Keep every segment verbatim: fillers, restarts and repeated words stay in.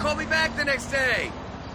call me back the next day.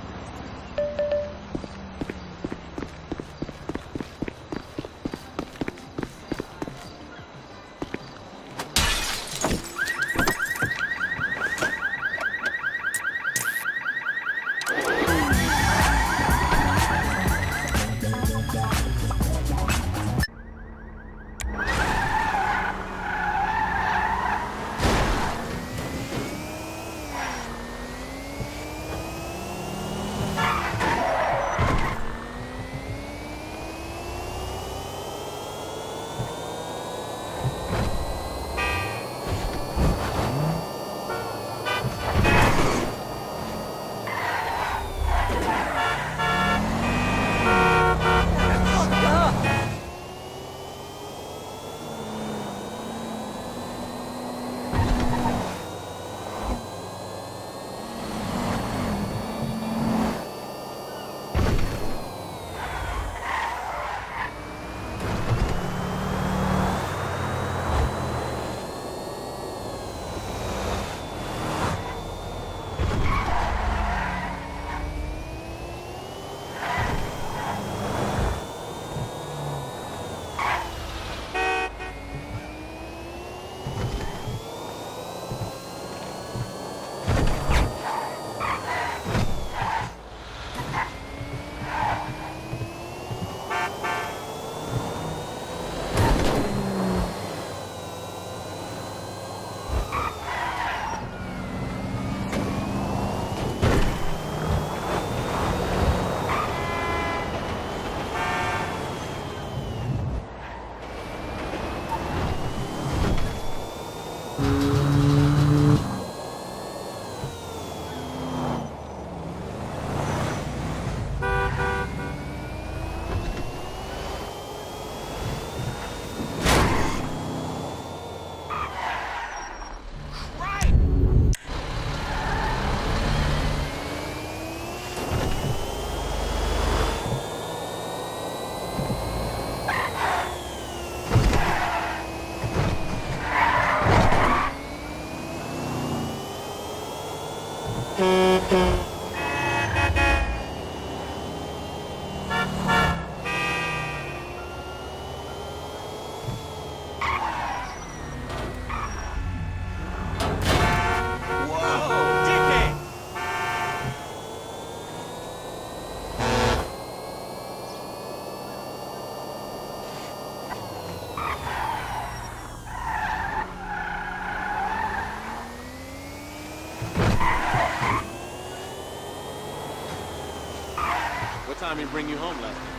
What time he bring you home last night?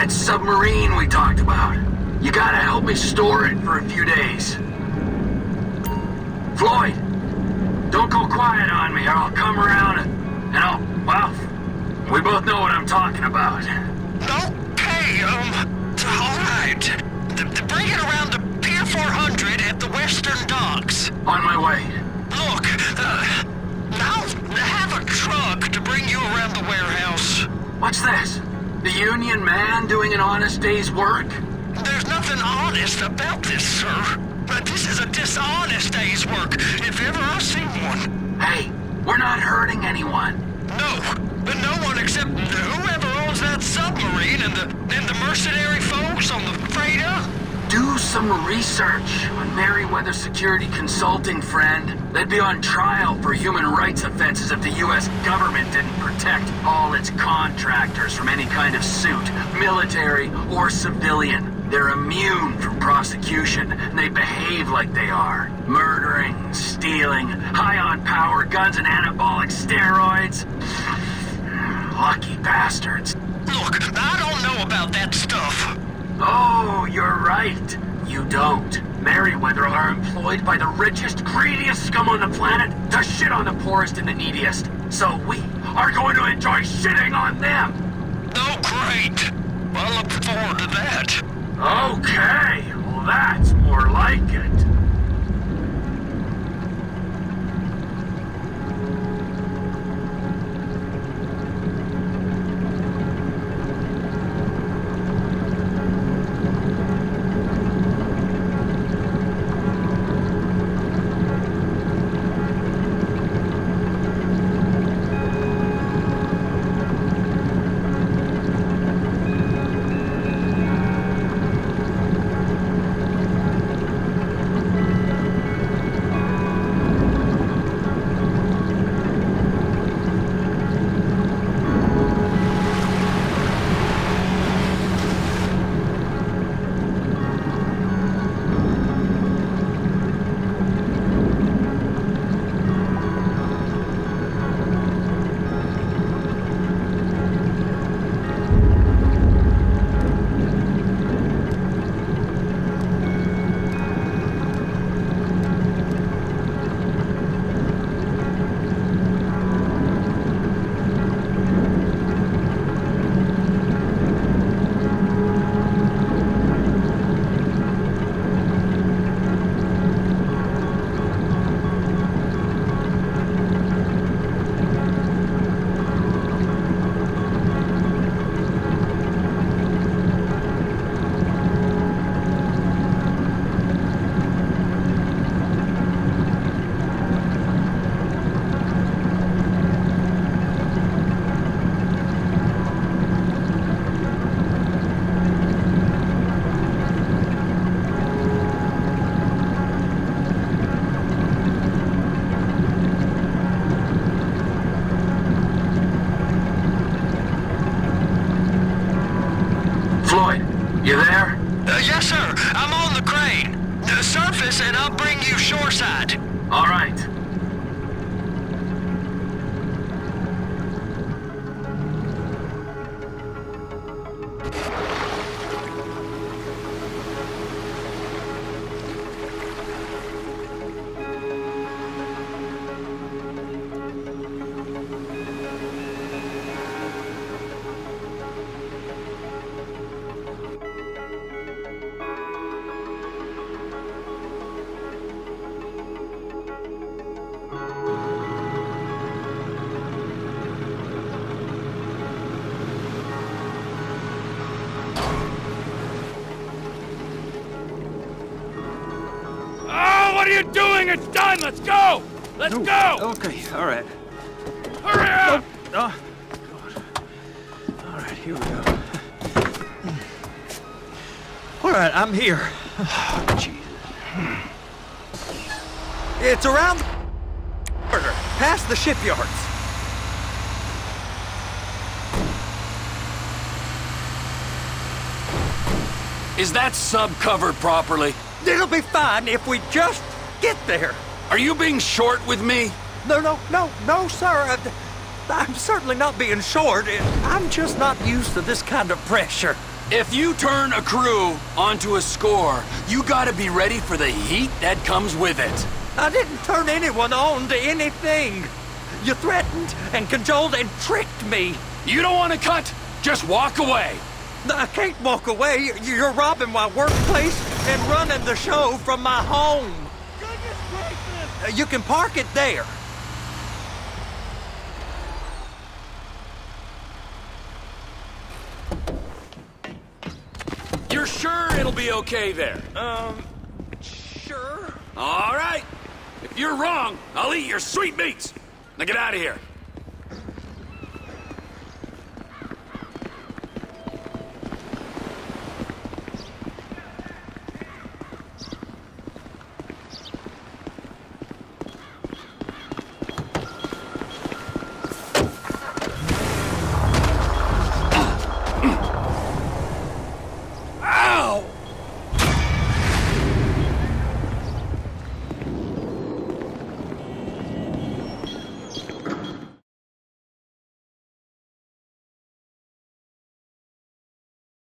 That submarine we talked about. You gotta help me store it for a few days. Floyd, don't go quiet on me or I'll come around and I'll, well, we both know what I'm talking about. Okay, um, alright. Bring it around to Pier four hundred at the Western Docks. On my way. Look, uh, I'll have a truck to bring you around the warehouse. What's this? The union man doing an honest day's work? There's nothing honest about this, sir. But this is a dishonest day's work, if ever I've seen one. Hey, we're not hurting anyone. No, but no one except whoever owns that submarine and the and the mercenary folks on the freighter. Do some research on Merryweather Security Consulting, friend. They'd be on trial for human rights offenses if the U S government didn't protect all its contractors from any kind of suit, military or civilian. They're immune from prosecution, and they behave like they are. Murdering, stealing, high on power, guns and anabolic steroids. Lucky bastards. Look, I don't know about that stuff. Oh, you're right. You don't. Merryweather are employed by the richest, greediest scum on the planet to shit on the poorest and the neediest. So we are going to enjoy shitting on them. Oh, great. I look forward to that. Okay, well that's more like it. You there? Uh, yes, sir. I'm on the crane. Uh, surface and I'll bring you shoreside. All right. What are you doing? It's done! Let's go! Let's oh, go! Okay, all right. Hurry up! Oh, God. All right, here we go. All right, I'm here. Oh, Jesus. It's around the corner, past the shipyards. Is that sub covered properly? It'll be fine if we just get there. Are you being short with me? No, no, no, no, sir. I, I'm certainly not being short. I'm just not used to this kind of pressure. If you turn a crew onto a score, you gotta be ready for the heat that comes with it. I didn't turn anyone on to anything. You threatened and cajoled and tricked me. You don't want to cut? Just walk away. I can't walk away. You're robbing my workplace and running the show from my home. Goodness gracious! You can park it there. You're sure it'll be okay there? Um, sure. All right. If you're wrong, I'll eat your sweet meats. Now get out of here.